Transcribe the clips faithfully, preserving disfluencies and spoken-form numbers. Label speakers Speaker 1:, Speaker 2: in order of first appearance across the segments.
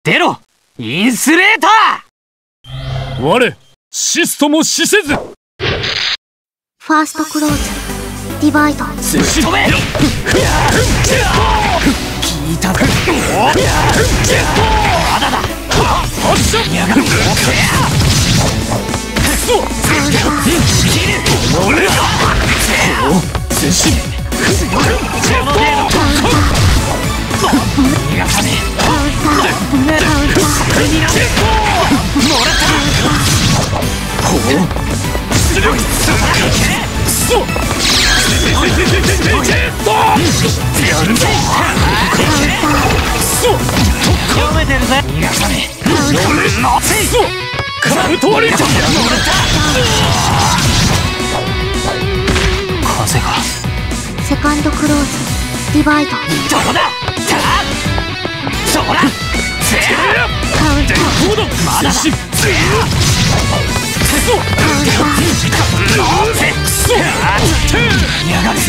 Speaker 1: 出ろインスレータ
Speaker 2: ー。我シスとも死せず。
Speaker 3: ファーストクローズディバイド。
Speaker 1: ぶっ飛べ。聞いたぞ。まだだ。
Speaker 2: 発射。
Speaker 1: やがる。
Speaker 2: 俺だ。全身。
Speaker 1: この程度。逃がさねえ。もらった。ほう。出力すごい。やるぞ。読めてるぜ。逃がさねえ。乗せ。
Speaker 2: カウント割り。
Speaker 1: 風が。
Speaker 3: セカンドクローズディバイド。
Speaker 1: どこだ。そこだ。
Speaker 3: カウンタ
Speaker 1: ー。まだだ。やがる。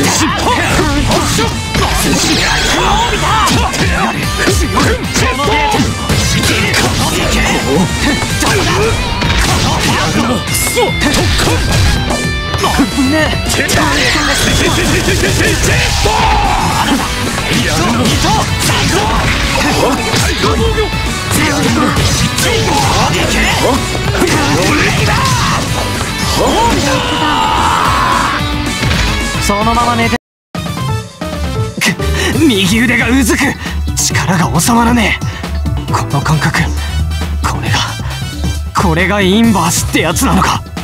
Speaker 1: そのまま寝て。右腕がうずく。力が収まらねえ。この感覚、これがこれがインバースってやつなのか。